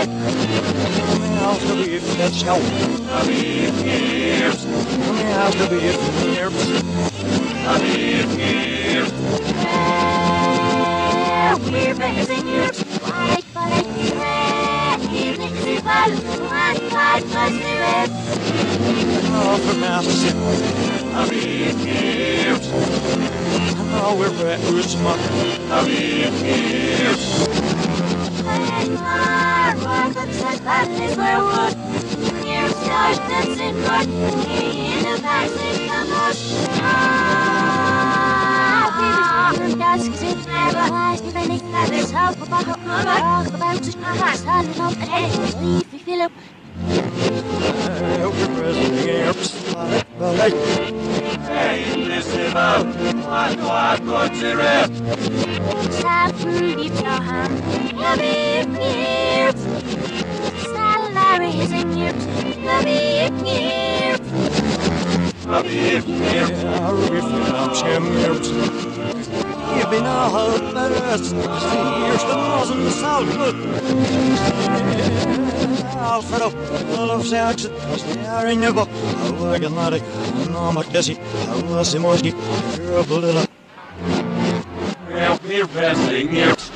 Als de beef net snel. A beef ears. Als de beef nerves. A beef ears. We're missing you. Like, give it to one, plus it. Oh, for master. A beef ears. Oh, we're back with some up. A beef ears. You're such that's in good. In the passage of us. Dusk is never lies, depending on this help about the sun of the day. Leave you feel it. We're Presley, nerves. Like. Hey, this is about what's the rep? Saffron deep down, the beef ears. Salaries in your beef ears. A beef ears. Reflams hem nerves. Give me now the rest. Here's the dozen salad. Alfredo, full of sex, staring never. How I can let it. No, my Desi. How was the Moski? You're a little. Well, we're wrestling here.